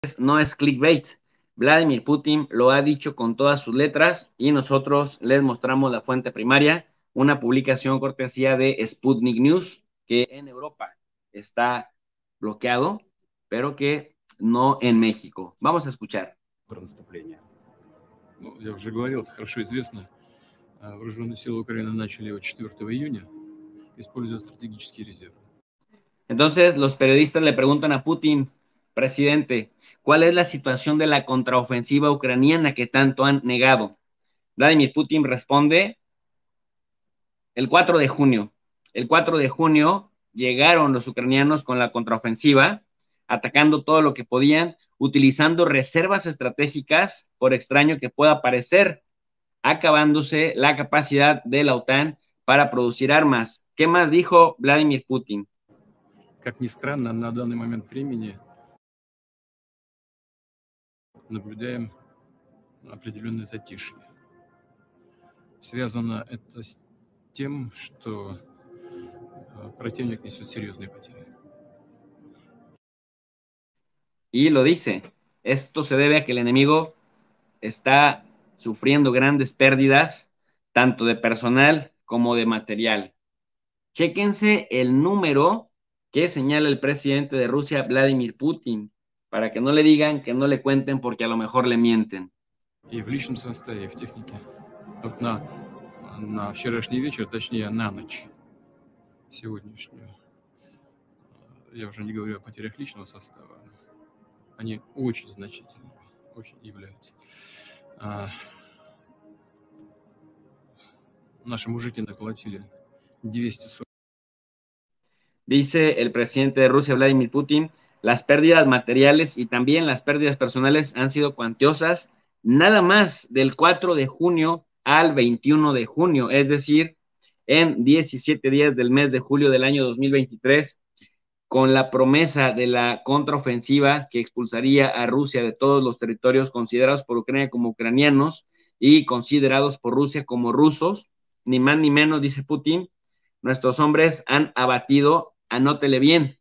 No es clickbait. Vladimir Putin lo ha dicho con todas sus letras y nosotros les mostramos la fuente primaria, una publicación cortesía de Sputnik News, que en Europa está bloqueado, pero que no en México. Vamos a escuchar. Ну, я уже говорил, это хорошо известно. Вооруженные силы Украины начали его 4 июня, используя стратегические резервы. Entonces, los periodistas le preguntan a Putin, presidente, ¿cuál es la situación de la contraofensiva ucraniana que tanto han negado? Vladimir Putin responde el 4 de junio. El 4 de junio llegaron los ucranianos con la contraofensiva, atacando todo lo que podían, utilizando reservas estratégicas, por extraño que pueda parecer, acabándose la capacidad de la OTAN para producir armas. ¿Qué más dijo Vladimir Putin? Как ни странно, на данный момент времени наблюдаем определенное затишье. Связано это с тем, что противник несет серьезные потери. Y lo dice, esto se debe a que el enemigo está sufriendo grandes pérdidas, tanto de personal como de material. Chéquense el número que señala el presidente de Rusia, Vladimir Putin, para que no le digan, que no le cuenten, porque a lo mejor le mienten. И в личном составе, и в технике. Вот на вчерашний вечер, точнее на ночь сегодняшнюю, я уже не говорю о потерях личного состава, они очень значительные, очень являются. Наши мужики наколотили 240. Dice el presidente de Rusia, Vladimir Putin, las pérdidas materiales y también las pérdidas personales han sido cuantiosas nada más del 4 de junio al 21 de junio, es decir, en 17 días del mes de julio del año 2023, con la promesa de la contraofensiva que expulsaría a Rusia de todos los territorios considerados por Ucrania como ucranianos y considerados por Rusia como rusos, ni más ni menos, dice Putin, nuestros hombres han abatido, anótele bien,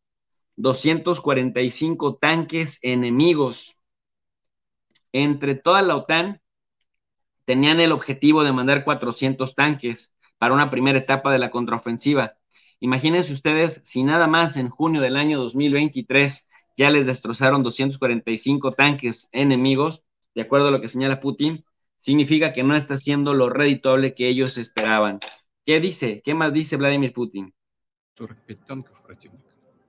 245 tanques enemigos. Entre toda la OTAN tenían el objetivo de mandar 400 tanques para una primera etapa de la contraofensiva. Imagínense ustedes si nada más en junio del año 2023 ya les destrozaron 245 tanques enemigos, de acuerdo a lo que señala Putin, significa que no está siendo lo redituable que ellos esperaban. ¿Qué dice? ¿Qué más dice Vladimir Putin? 45 танков противника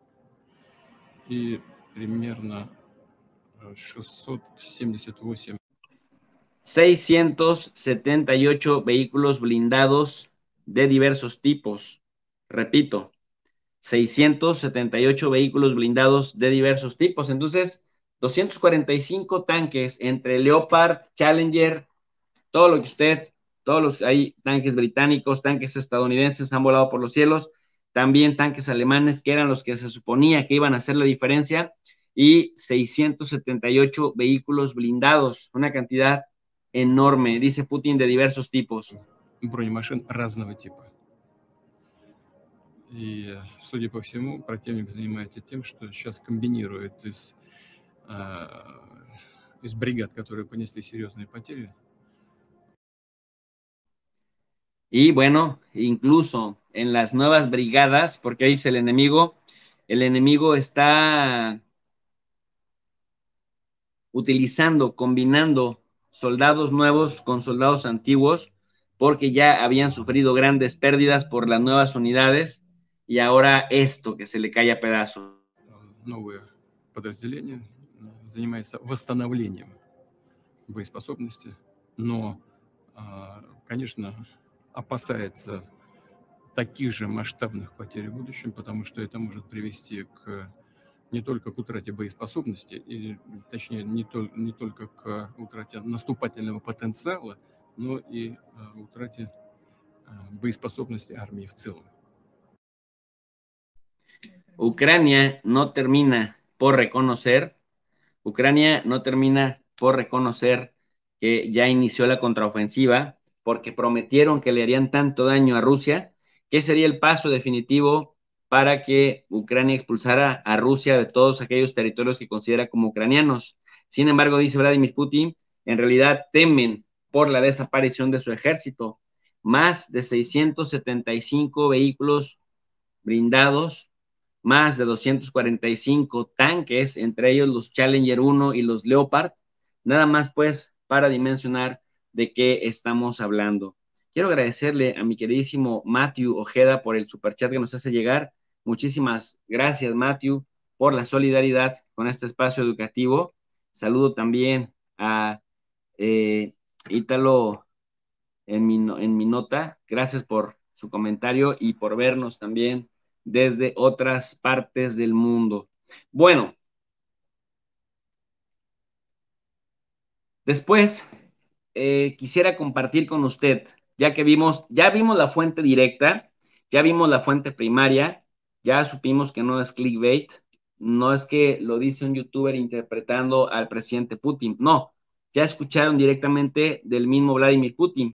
и примерно 678 678 vehículos blindados de diversos tipos. Repito, 678 vehículos blindados de diversos tipos. Entonces, 245 tanques entre Leopard, Challenger, todo lo que hay tanques británicos, tanques estadounidenses han volado por los cielos, también tanques alemanes que eran los que se suponía que iban a hacer la diferencia, y 678 vehículos blindados, una cantidad enorme, dice Putin, de diversos tipos. Бронемашин разного типа. И, судя по всему, противник занимается тем, что сейчас комбинирует из бригад, которые понесли серьезные потери. Y bueno, incluso en las nuevas brigadas, porque dice el enemigo está utilizando, combinando soldados nuevos con soldados antiguos, porque ya habían sufrido grandes pérdidas por las nuevas unidades, y ahora esto que se le cae a pedazos. Новое подразделение занимается восстановлением боеспособности, но, конечно, опасается таких же масштабных потерь в будущем, потому что это может привести не только к утрате боеспособности, и, точнее, не только к утрате наступательного потенциала, но и утрате боеспособности армии в целом. Ucrania no termina por reconocer que ya inició la contraofensiva, porque prometieron que le harían tanto daño a Rusia, que sería el paso definitivo para que Ucrania expulsara a Rusia de todos aquellos territorios que considera como ucranianos. Sin embargo, dice Vladimir Putin, en realidad temen por la desaparición de su ejército. Más de 675 vehículos blindados, más de 245 tanques, entre ellos los Challenger 1 y los Leopard, nada más pues para dimensionar de qué estamos hablando. Quiero agradecerle a mi queridísimo Matthew Ojeda por el superchat que nos hace llegar. Muchísimas gracias, Matthew, por la solidaridad con este espacio educativo. Saludo también a Ítalo en mi nota. Gracias por su comentario y por vernos también desde otras partes del mundo. Bueno, después quisiera compartir con usted, ya que ya vimos la fuente directa, ya vimos la fuente primaria, ya supimos que no es clickbait, no es que lo dice un youtuber interpretando al presidente Putin, no, ya escucharon directamente del mismo Vladimir Putin.